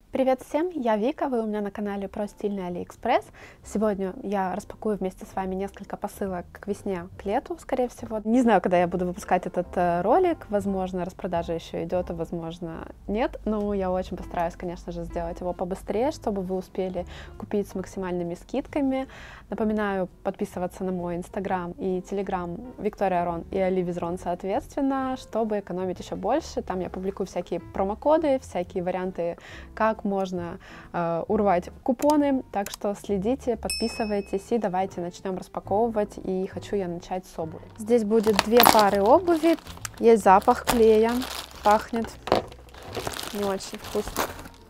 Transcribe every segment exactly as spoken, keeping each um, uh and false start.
Привет всем, я Вика, вы у меня на канале про стильный Алиэкспресс. Сегодня я распакую вместе с вами несколько посылок к весне, к лету, скорее всего. Не знаю, когда я буду выпускать этот ролик, возможно, распродажа еще идет, а возможно нет, но я очень постараюсь, конечно же, сделать его побыстрее, чтобы вы успели купить с максимальными скидками. Напоминаю подписываться на мой инстаграм и телеграм Виктория Рон и Али Визрон соответственно, чтобы экономить еще больше. Там я публикую всякие промокоды, всякие варианты, как можно э, урвать купоны, так что следите, подписывайтесь и давайте начнем распаковывать, и хочу я начать с обуви. Здесь будет две пары обуви, есть запах клея, пахнет не очень вкусно.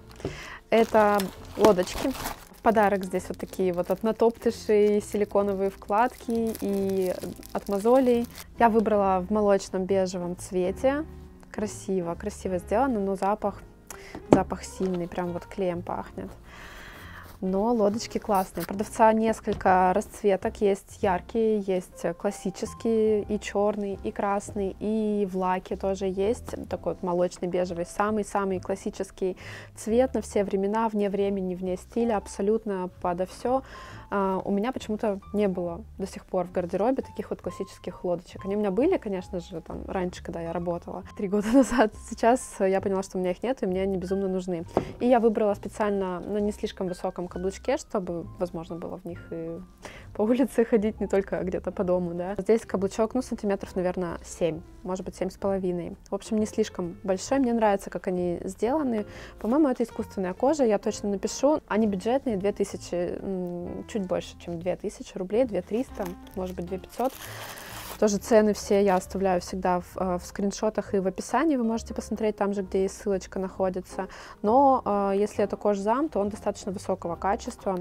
Это лодочки. В подарок здесь вот такие вот от Натоптыши силиконовые вкладки и от Мозолей. Я выбрала в молочном бежевом цвете, красиво, красиво сделано, но запах Запах сильный, прям вот клеем пахнет. Но лодочки классные. Продавца несколько расцветок. Есть яркие, есть классические, и черный, и красный, и в лаке тоже есть. Такой вот молочный бежевый. Самый-самый классический цвет на все времена, вне времени, вне стиля, абсолютно подо все. Uh, у меня почему-то не было до сих пор в гардеробе таких вот классических лодочек. Они у меня были, конечно же, там раньше, когда я работала, три года назад. Сейчас я поняла, что у меня их нет, и мне они безумно нужны. И я выбрала специально на не слишком высоком каблучке, чтобы, возможно, было в них и по улице ходить, не только где-то по дому, да. Здесь каблучок, ну, сантиметров, наверное, семь, может быть, семь с половиной. В общем, не слишком большой. Мне нравится, как они сделаны. По-моему, это искусственная кожа, я точно напишу. Они бюджетные, две тысячи, чуть больше, чем две тысячи рублей, две триста, может быть, две пятьсот. Тоже цены все я оставляю всегда в, в скриншотах и в описании, вы можете посмотреть там же, где и ссылочка находится. Но э, если это кожзам, то он достаточно высокого качества.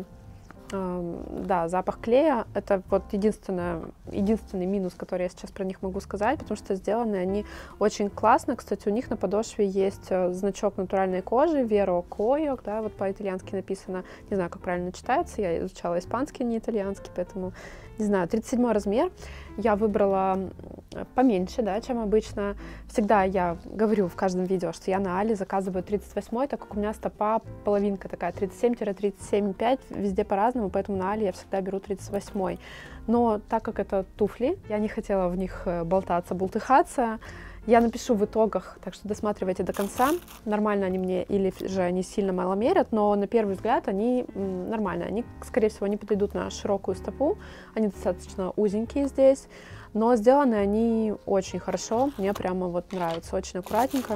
Да, запах клея — это вот единственное, единственный минус, который я сейчас про них могу сказать, потому что сделаны они очень классно. Кстати, у них на подошве есть значок натуральной кожи, Vero Coio, да, вот по-итальянски написано. Не знаю, как правильно читается, я изучала испанский, не итальянский, поэтому не знаю. тридцать седьмой размер. Я выбрала поменьше, да, чем обычно. Всегда я говорю в каждом видео, что я на Али заказываю тридцать восьмой, так как у меня стопа половинка такая, тридцать семь — тридцать семь и пять, везде по-разному, поэтому на Али я всегда беру тридцать восьмой. Но так как это туфли, я не хотела в них болтаться, бултыхаться. Я напишу в итогах, так что досматривайте до конца, нормально они мне или же они сильно мало мерят, но на первый взгляд они нормальные. Они, скорее всего, не подойдут на широкую стопу, они достаточно узенькие здесь, но сделаны они очень хорошо, мне прямо вот нравится, очень аккуратненько.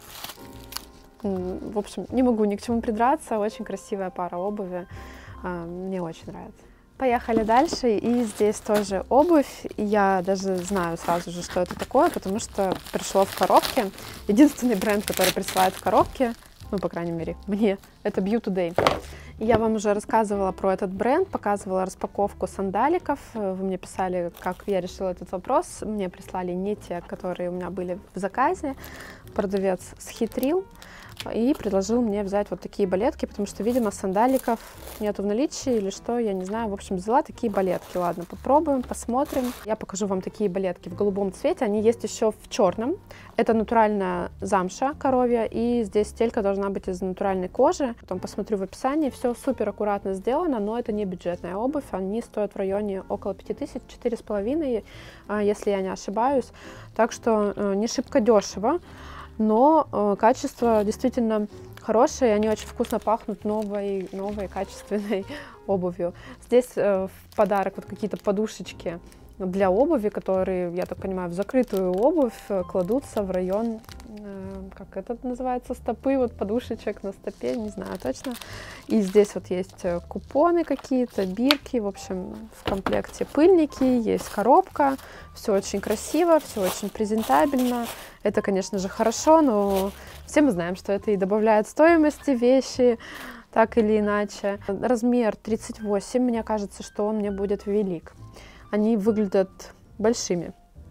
В общем, не могу ни к чему придраться, очень красивая пара обуви, мне очень нравится. Поехали дальше, и здесь тоже обувь, и я даже знаю сразу же, что это такое, потому что пришло в коробке. Единственный бренд, который присылает в коробке, ну, по крайней мере, мне, это Beauty Day. И я вам уже рассказывала про этот бренд, показывала распаковку сандаликов, вы мне писали, как я решила этот вопрос, мне прислали не те, которые у меня были в заказе, продавец схитрил и предложил мне взять вот такие балетки, потому что, видимо, сандаликов нету в наличии или что, я не знаю. В общем, взяла такие балетки. Ладно, попробуем, посмотрим. Я покажу вам такие балетки в голубом цвете. Они есть еще в черном. Это натуральная замша коровья, и здесь стелька должна быть из натуральной кожи. Потом посмотрю в описании. Все супер аккуратно сделано, но это не бюджетная обувь. Они стоят в районе около пяти тысяч, четыре с половиной, если я не ошибаюсь. Так что не шибко дешево. Но э, качество действительно хорошее, они очень вкусно пахнут новой, новой качественной обувью. Здесь э, в подарок вот какие-то подушечки для обуви, которые, я так понимаю, в закрытую обувь кладутся в район, э, как это называется, стопы, вот подушечек на стопе, не знаю точно. И здесь вот есть купоны какие-то, бирки, в общем, в комплекте пыльники, есть коробка, все очень красиво, все очень презентабельно. Это, конечно же, хорошо, но все мы знаем, что это и добавляет стоимости вещи, так или иначе. Размер тридцать восемь, мне кажется, что он мне будет велик. Они выглядят большими.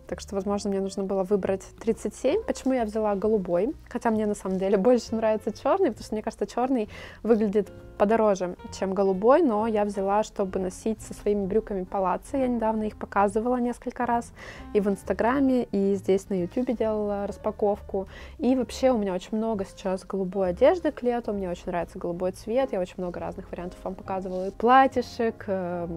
Так что, возможно, мне нужно было выбрать тридцать семь. Почему я взяла голубой? Хотя мне на самом деле больше нравится черный, потому что мне кажется, черный выглядит подороже, чем голубой, но я взяла, чтобы носить со своими брюками палаццо. Я недавно их показывала несколько раз и в Инстаграме, и здесь на Ютубе делала распаковку. И вообще у меня очень много сейчас голубой одежды к лету, мне очень нравится голубой цвет, я очень много разных вариантов вам показывала, и платьишек,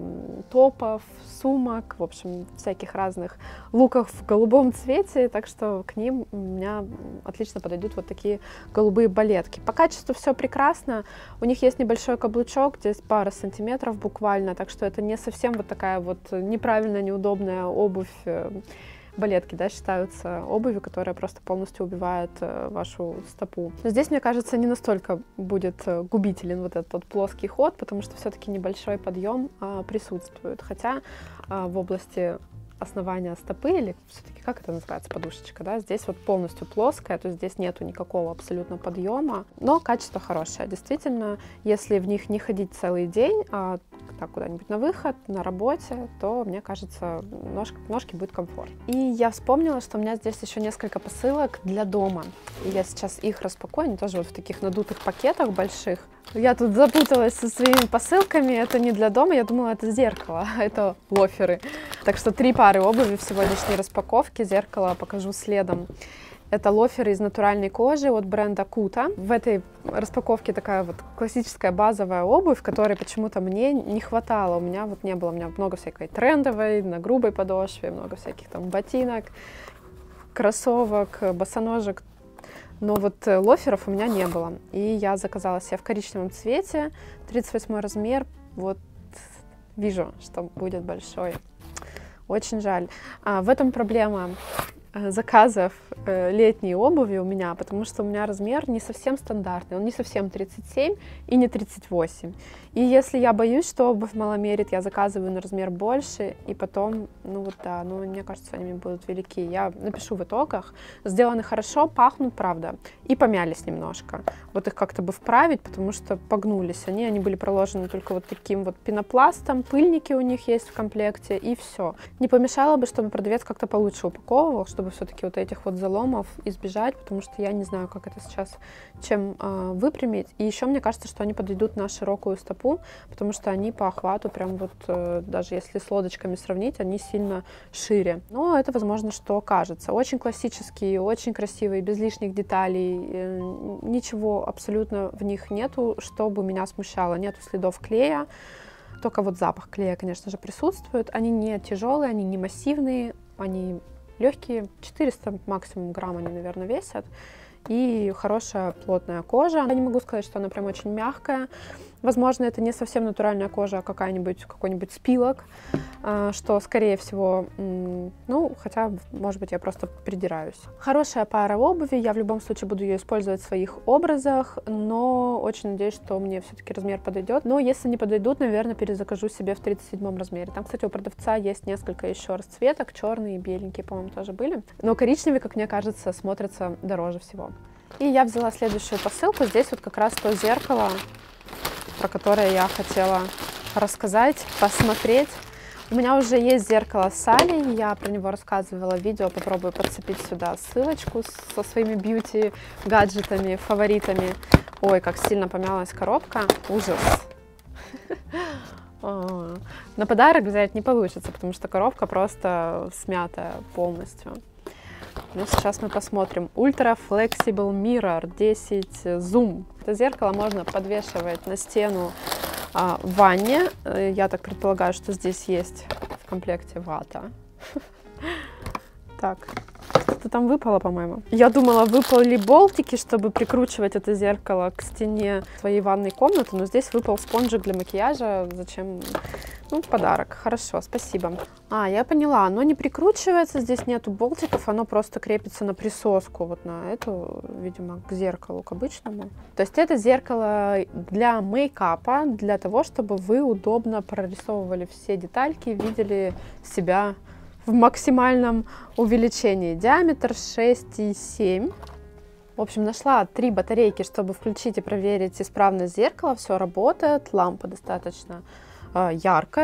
топов, сумок, в общем, всяких разных луков в голубом цвете, так что к ним у меня отлично подойдут вот такие голубые балетки. По качеству все прекрасно, у них есть небольшой каблучок, здесь пара сантиметров буквально, так что это не совсем вот такая вот неправильная, неудобная обувь. Балетки, да, считаются обувью, которая просто полностью убивает э, вашу стопу. Но здесь, мне кажется, не настолько будет э, губителен вот этот вот плоский ход, потому что все-таки небольшой подъем э, присутствует. Хотя э, в области основания стопы, или все-таки как это называется, подушечка, да, здесь вот полностью плоская, то есть здесь нету никакого абсолютно подъема, но качество хорошее. Действительно, если в них не ходить целый день, а так куда-нибудь на выход, на работе, то, мне кажется, ножки, ножки будет комфорт. И я вспомнила, что у меня здесь еще несколько посылок для дома. И я сейчас их распакую, они тоже вот в таких надутых пакетах больших. Я тут запуталась со своими посылками, это не для дома, я думала, это зеркало, это лоферы. Так что три пары обуви в сегодняшней распаковке, зеркало покажу следом. Это лоферы из натуральной кожи от бренда Кута. В этой распаковке такая вот классическая базовая обувь, которой почему-то мне не хватало. У меня вот не было, у меня много всякой трендовой, на грубой подошве, много всяких там ботинок, кроссовок, босоножек. Но вот лоферов у меня не было. И я заказала себе в коричневом цвете, тридцать восьмой размер. Вот вижу, что будет большой. Очень жаль. А, в этом проблема заказов э, летней обуви у меня, потому что у меня размер не совсем стандартный, он не совсем тридцать семь и не тридцать восемь. И если я боюсь, что обувь маломерит, я заказываю на размер больше, и потом, ну вот да, ну мне кажется, они будут велики. Я напишу в итогах. Сделаны хорошо, пахнут, правда, и помялись немножко. Вот их как-то бы вправить, потому что погнулись они, они были проложены только вот таким вот пенопластом, пыльники у них есть в комплекте, и все. Не помешало бы, чтобы продавец как-то получше упаковывал, чтобы чтобы все-таки вот этих вот заломов избежать, потому что я не знаю, как это сейчас, чем э, выпрямить. И еще мне кажется, что они подойдут на широкую стопу, потому что они по охвату прям вот, э, даже если с лодочками сравнить, они сильно шире. Но это, возможно, что кажется. Очень классические, очень красивые, без лишних деталей. Э, ничего абсолютно в них нету, чтобы меня смущало. Нету следов клея. Только вот запах клея, конечно же, присутствует. Они не тяжелые, они не массивные, они легкие, четыреста максимум грамм они, наверное, весят. И хорошая плотная кожа. Я не могу сказать, что она прям очень мягкая. Возможно, это не совсем натуральная кожа, а какая-нибудь, какой-нибудь спилок, что, скорее всего, ну, хотя, может быть, я просто придираюсь. Хорошая пара обуви, я в любом случае буду ее использовать в своих образах, но очень надеюсь, что мне все-таки размер подойдет. Но если не подойдут, наверное, перезакажу себе в тридцать седьмом размере. Там, кстати, у продавца есть несколько еще расцветок, черные и беленькие, по-моему, тоже были. Но коричневые, как мне кажется, смотрятся дороже всего. И я взяла следующую посылку. Здесь вот как раз то зеркало, про которое я хотела рассказать, посмотреть. У меня уже есть зеркало Sally, я про него рассказывала в видео, попробую подцепить сюда ссылочку со своими бьюти-гаджетами, фаворитами. Ой, как сильно помялась коробка, ужас. На подарок взять не получится, потому что коробка просто смятая полностью. Ну, сейчас мы посмотрим. Ultra Flexible Mirror десять Zoom. Это зеркало можно подвешивать на стену а, в ванне. Я так предполагаю, что здесь есть в комплекте вата. Так, что-то там выпало, по-моему. Я думала, выпали болтики, чтобы прикручивать это зеркало к стене своей ванной комнаты, но здесь выпал спонжик для макияжа. Зачем? Ну, подарок. Хорошо, спасибо. А, я поняла, оно не прикручивается, здесь нету болтиков, оно просто крепится на присоску, вот на эту, видимо, к зеркалу, к обычному. То есть это зеркало для мейкапа, для того, чтобы вы удобно прорисовывали все детальки, видели себя в максимальном увеличении. Диаметр шесть и семь. В общем, нашла три батарейки, чтобы включить и проверить исправность зеркала. Все работает, лампа достаточно яркая,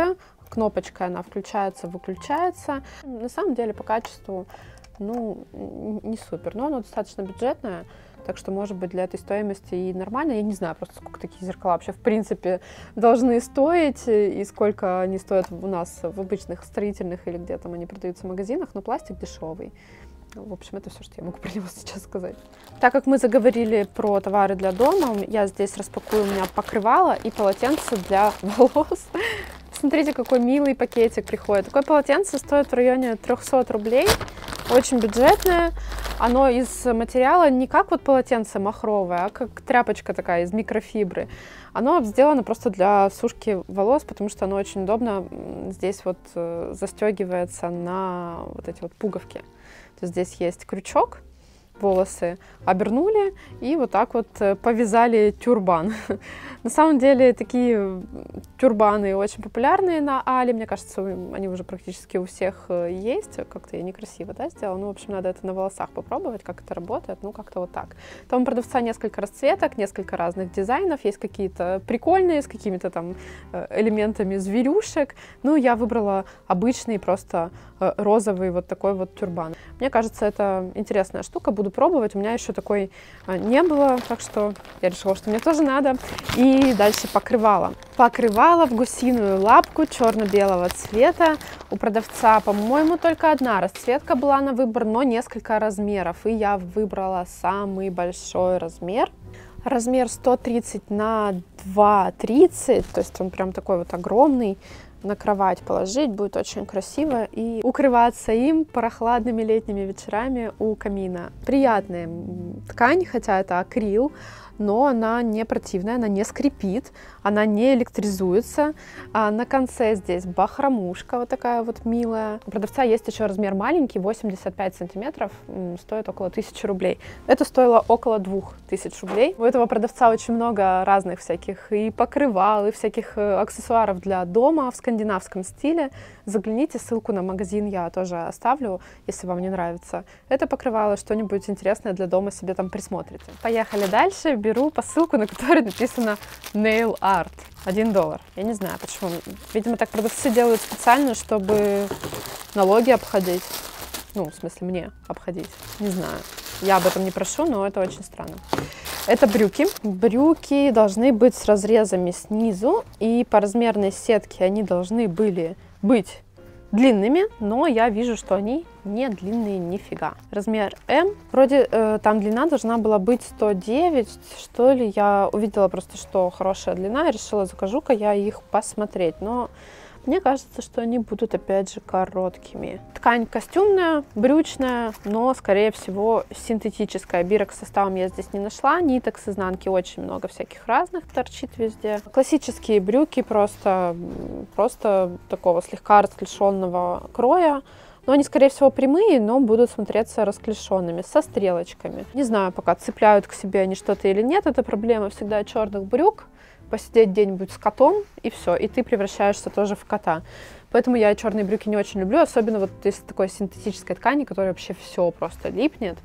кнопочкой она включается, выключается. На самом деле по качеству, ну, не супер, но оно достаточно бюджетное. Так что, может быть, для этой стоимости и нормально. Я не знаю просто, сколько такие зеркала вообще, в принципе, должны стоить, и сколько они стоят у нас в обычных строительных или где там они продаются в магазинах, но пластик дешевый. В общем, это все, что я могу про него сейчас сказать. Так как мы заговорили про товары для дома, я здесь распакую, у меня покрывало и полотенце для волос. Смотрите, какой милый пакетик приходит. Такое полотенце стоит в районе трёхсот рублей. Очень бюджетное. Оно из материала не как вот полотенце махровое, а как тряпочка такая из микрофибры. Оно сделано просто для сушки волос, потому что оно очень удобно здесь вот застегивается на вот эти вот пуговки. То есть здесь есть крючок, волосы обернули и вот так вот повязали тюрбан. На самом деле такие тюрбаны очень популярные на Али, мне кажется, они уже практически у всех есть. Как-то я некрасиво, да, сделала. Ну, в общем, надо это на волосах попробовать, как это работает, ну, как-то вот так. Там у продавца несколько расцветок, несколько разных дизайнов, есть какие-то прикольные, с какими-то там элементами зверюшек. Ну, я выбрала обычный, просто розовый вот такой вот тюрбан. Мне кажется, это интересная штука, буду пробовать. У меня еще такой не было, так что я решила, что мне тоже надо. И дальше покрывало. Покрывало в гусиную лапку черно-белого цвета. У продавца, по-моему, только одна расцветка была на выбор, но несколько размеров. И я выбрала самый большой размер. Размер сто тридцать на два тридцать, то есть он прям такой вот огромный. На кровать положить будет очень красиво и укрываться им прохладными летними вечерами у камина. Приятная ткань, хотя это акрил, но она не противная, она не скрипит, она не электризуется. А на конце здесь бахромушка вот такая вот милая. У продавца есть еще размер маленький, восемьдесят пять сантиметров, стоит около тысячи рублей. Это стоило около двух тысяч рублей. У этого продавца очень много разных всяких и покрывал, и всяких аксессуаров для дома в скандинавском стиле. Загляните, ссылку на магазин я тоже оставлю, если вам не нравится. Это покрывало, что-нибудь интересное для дома себе там присмотрите. Поехали дальше. Беру посылку, на которой написано Nail Art. Один доллар. Я не знаю, почему. Видимо, так продавцы делают специально, чтобы налоги обходить. Ну, в смысле, мне обходить. Не знаю. Я об этом не прошу, но это очень странно. Это брюки. Брюки должны быть с разрезами снизу, и по размерной сетке они должны были быть длинными, но я вижу, что они не длинные нифига. Размер М. Вроде э, там длина должна была быть сто девять, что ли. Я увидела просто, что хорошая длина, и решила, закажу-ка я их посмотреть. Но мне кажется, что они будут опять же короткими. Ткань костюмная, брючная, но скорее всего синтетическая. Бирок с составом я здесь не нашла. Ниток с изнанки очень много всяких разных торчит везде. Классические брюки просто, просто такого слегка расклешенного кроя. Но они, скорее всего, прямые, но будут смотреться расклешенными, со стрелочками. Не знаю, пока цепляют к себе они что-то или нет. Это проблема всегда черных брюк. Посидеть где-нибудь с котом, и все, и ты превращаешься тоже в кота. Поэтому я черные брюки не очень люблю, особенно вот из такой синтетической ткани, которая вообще все просто липнет.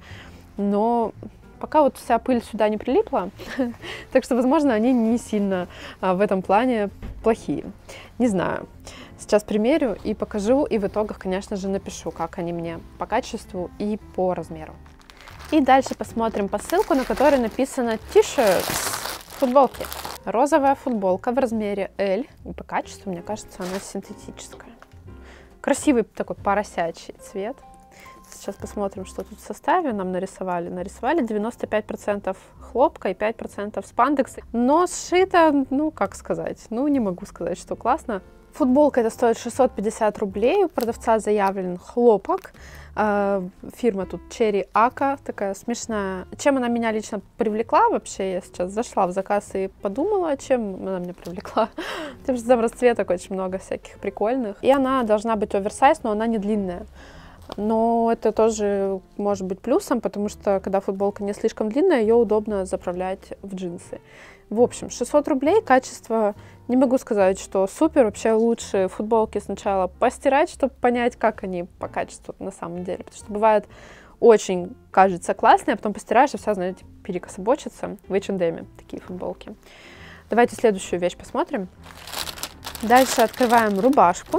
Но пока вот вся пыль сюда не прилипла, так что, возможно, они не сильно в этом плане плохие. Не знаю. Сейчас примерю и покажу, и в итогах, конечно же, напишу, как они мне по качеству и по размеру. И дальше посмотрим посылку, на которой написано T-shirts, футболки. Розовая футболка в размере L. И по качеству, мне кажется, она синтетическая. Красивый такой поросячий цвет. Сейчас посмотрим, что тут в составе нам нарисовали. Нарисовали девяносто пять процентов хлопка и пять процентов спандекса. Но сшито, ну, как сказать, ну, не могу сказать, что классно. Футболка эта стоит шестьсот пятьдесят рублей. У продавца заявлен хлопок. Фирма тут Cherry Aka, такая смешная. Чем она меня лично привлекла вообще? Я сейчас зашла в заказ и подумала, чем она меня привлекла. Тем, что там расцветок очень много всяких прикольных. И она должна быть оверсайз, но она не длинная. Но это тоже может быть плюсом, потому что когда футболка не слишком длинная, ее удобно заправлять в джинсы. В общем, шестьсот рублей, качество, не могу сказать, что супер. Вообще лучше футболки сначала постирать, чтобы понять, как они по качеству на самом деле. Потому что бывает очень, кажется, классные, а потом постираешь, и вся, знаете, перекособочится. В эйч энд эм такие футболки. Давайте следующую вещь посмотрим. Дальше открываем рубашку.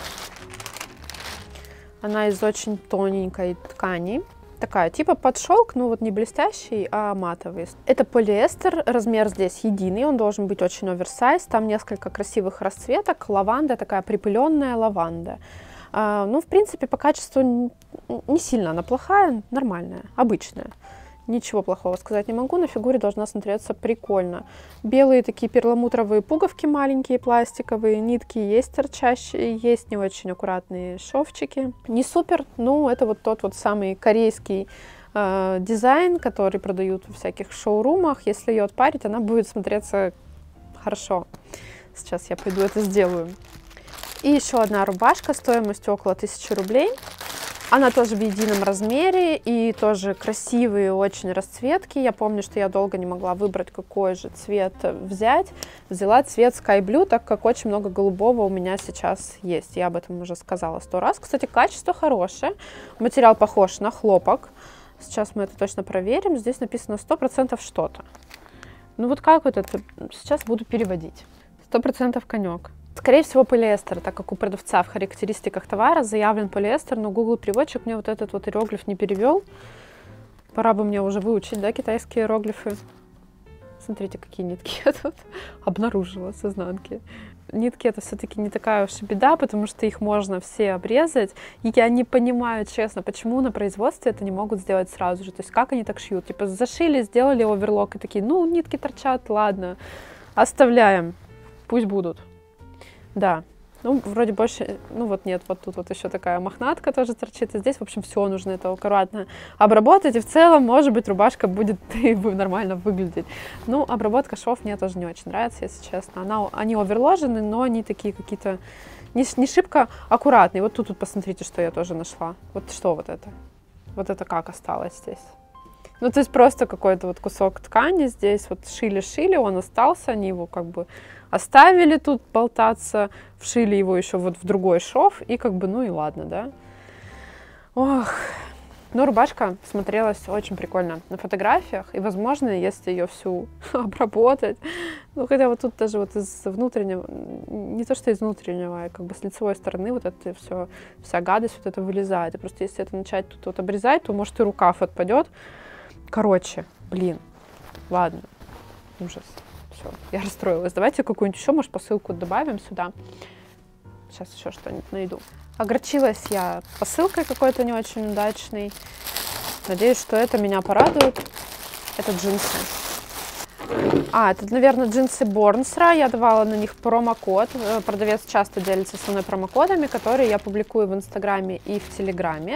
Она из очень тоненькой ткани. Такая, типа под шелк, ну вот не блестящий, а матовый. Это полиэстер, размер здесь единый, он должен быть очень оверсайз. Там несколько красивых расцветок. Лаванда, такая припыленная лаванда. А, ну, в принципе, по качеству не сильно она плохая, нормальная, обычная. Ничего плохого сказать не могу, на фигуре должна смотреться прикольно. Белые такие перламутровые пуговки маленькие, пластиковые, нитки есть торчащие, есть не очень аккуратные шовчики. Не супер, но это вот тот вот самый корейский э, дизайн, который продают в всяких шоурумах. Если ее отпарить, она будет смотреться хорошо. Сейчас я пойду это сделаю. И еще одна рубашка стоимостью около тысячи рублей. Она тоже в едином размере и тоже красивые очень расцветки. Я помню, что я долго не могла выбрать, какой же цвет взять. Взяла цвет Sky Blue, так как очень много голубого у меня сейчас есть. Я об этом уже сказала сто раз. Кстати, качество хорошее. Материал похож на хлопок. Сейчас мы это точно проверим. Здесь написано сто процентов что-то. Ну вот как вот это? Сейчас буду переводить. сто процентов конек. Скорее всего, полиэстер, так как у продавца в характеристиках товара заявлен полиэстер, но Google переводчик мне вот этот вот иероглиф не перевел. Пора бы мне уже выучить, да, китайские иероглифы. Смотрите, какие нитки я тут обнаружила с изнанки. Нитки — это все-таки не такая уж и беда, потому что их можно все обрезать. И я не понимаю, честно, почему на производстве это не могут сделать сразу же. То есть как они так шьют? Типа зашили, сделали оверлок и такие, ну, нитки торчат, ладно, оставляем, пусть будут. Да, ну, вроде больше, ну вот нет, вот тут вот еще такая мохнатка тоже торчит, и здесь, в общем, все нужно это аккуратно обработать, и в целом, может быть, рубашка будет нормально выглядеть. Ну, обработка швов мне тоже не очень нравится, если честно. Она, они оверложены, но они такие какие-то не, не шибко аккуратные. Вот тут, тут посмотрите, что я тоже нашла. Вот что вот это? Вот это как осталось здесь? Ну, то есть просто какой-то вот кусок ткани здесь, вот шили-шили, он остался, они его как бы оставили тут болтаться, вшили его еще вот в другой шов, и как бы, ну и ладно, да. Ох, но рубашка смотрелась очень прикольно на фотографиях, и, возможно, если ее всю обработать, ну, хотя вот тут даже вот из внутреннего, не то что из внутреннего, а как бы с лицевой стороны вот это все, вся гадость вот это вылезает, и просто если это начать тут вот обрезать, то, может, и рукав отпадет. Короче, блин, ладно, ужас. Все, я расстроилась. Давайте какую-нибудь еще, может, посылку добавим сюда. Сейчас еще что-нибудь найду. Огорчилась я посылкой какой-то не очень удачной. Надеюсь, что это меня порадует. Это джинсы. А, это, наверное, джинсы Борнсра. Я давала на них промокод. Продавец часто делится со мной промокодами, которые я публикую в Инстаграме и в Телеграме.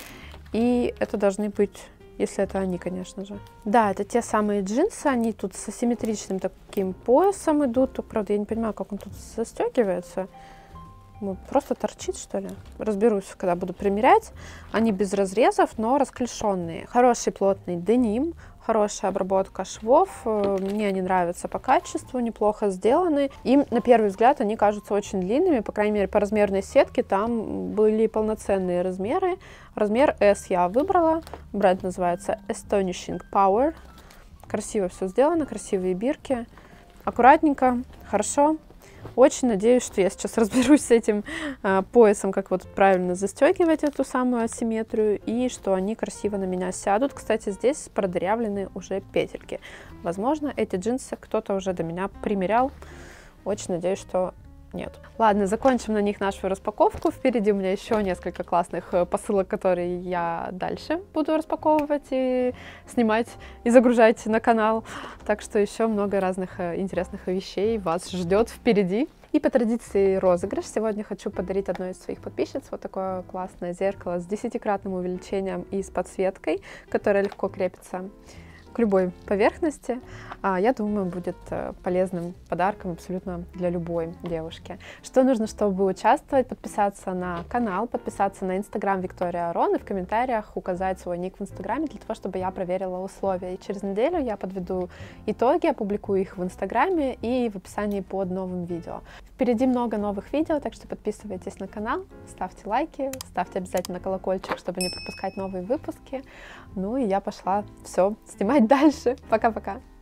И это должны быть... Если это они, конечно же. Да, это те самые джинсы, они тут с асимметричным таким поясом идут. Только, правда, я не понимаю, как он тут застегивается. Ну, просто торчит, что ли? Разберусь, когда буду примерять. Они без разрезов, но расклешенные. Хороший плотный деним, хорошая обработка швов. Мне они нравятся по качеству, неплохо сделаны. Им, на первый взгляд, они кажутся очень длинными. По крайней мере, по размерной сетке там были полноценные размеры. Размер эс я выбрала. Бренд называется Astonishing Power. Красиво все сделано, красивые бирки. Аккуратненько, хорошо. Очень надеюсь, что я сейчас разберусь с этим э, поясом, как вот правильно застегивать эту самую асимметрию, и что они красиво на меня сядут. Кстати, здесь продырявлены уже петельки. Возможно, эти джинсы кто-то уже до меня примерял. Очень надеюсь, что нет. Ладно, закончим на них нашу распаковку. Впереди у меня еще несколько классных посылок, которые я дальше буду распаковывать и снимать, и загружать на канал. Так что еще много разных интересных вещей вас ждет впереди. И по традиции розыгрыш. Сегодня хочу подарить одной из своих подписчиц вот такое классное зеркало с десятикратным увеличением и с подсветкой, которая легко крепится к любой поверхности. Я думаю, будет полезным подарком абсолютно для любой девушки. Что нужно, чтобы участвовать? Подписаться на канал, подписаться на Инстаграм Виктория Арон и в комментариях указать свой ник в Инстаграме для того, чтобы я проверила условия. И через неделю я подведу итоги, опубликую их в Инстаграме и в описании под новым видео. Впереди много новых видео, так что подписывайтесь на канал, ставьте лайки, ставьте обязательно колокольчик, чтобы не пропускать новые выпуски. Ну и я пошла все снимать дальше. Пока-пока!